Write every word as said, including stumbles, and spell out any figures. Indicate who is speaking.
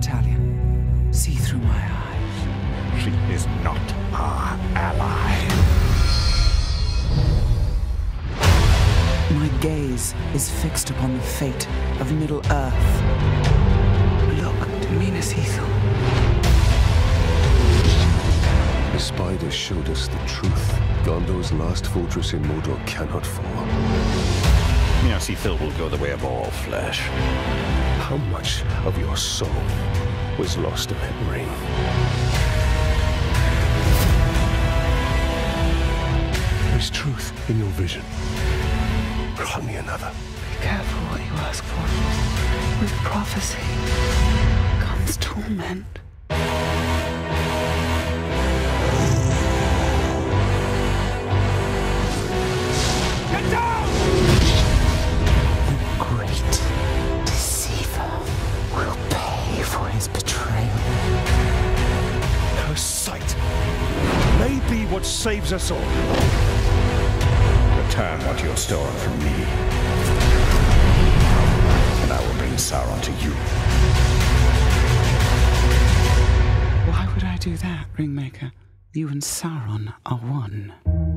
Speaker 1: Italian. See through my eyes.
Speaker 2: She is not our ally.
Speaker 1: My gaze is fixed upon the fate of Middle-earth. Look to Minas Ithil.
Speaker 3: The spiders showed us the truth. Gondor's last fortress in Mordor cannot fall.
Speaker 2: Minas Ithil will go the way of all flesh.
Speaker 3: How much of your soul was lost in that ring? There's truth in your vision. Grant me another.
Speaker 1: Be careful what you ask for. With prophecy comes torment.
Speaker 2: Get down!
Speaker 1: The great deceiver will pay for his betrayal.
Speaker 2: Her sight may be what saves us all. Return what you have stolen from me, and I will bring Sauron to you.
Speaker 1: Why would I do that, Ringmaker? You and Sauron are one.